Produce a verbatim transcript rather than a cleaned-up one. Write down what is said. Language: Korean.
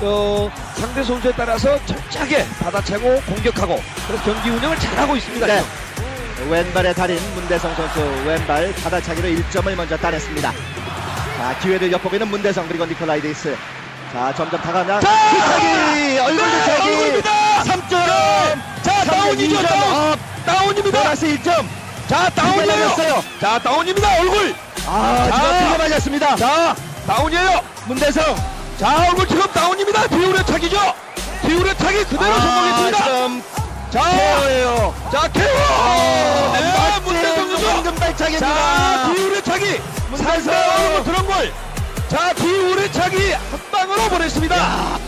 어, 상대 선수에 따라서 철저하게 받아차고 공격하고 그래서 경기 운영을 잘하고 있습니다. 네. 왼발의 달인 문대성 선수 왼발 받아차기로 일 점을 먼저 따냈습니다. 자, 기회를 엿보고 있는 문대성 그리고 니콜라이디스. 자, 점점 다가나 뒤차기 얼굴 뒤차기 얼굴입니다. 삼 점. 자, 다운이죠. 다운. 다운입니다. 보너스 일 점. 자, 다운이에요. 자, 다운입니다. 얼굴. 아, 자, 지금 크게 맞았습니다. 자, 다운이에요. 문대성. 자, 얼굴 지금 다운입니다. 뒤우려 차기죠. 뒤우려 차기 그대로 아, 성공했습니다. 지금 자, 케어예요. 자, 케어. 아, 네, 문대성 선수. 황금 발차기입니다. 자, 뒤우려 차기. 문대성. 상대 얼굴 들은 걸. 자, 뒤우려 차기 한 방으로 보냈습니다. 야,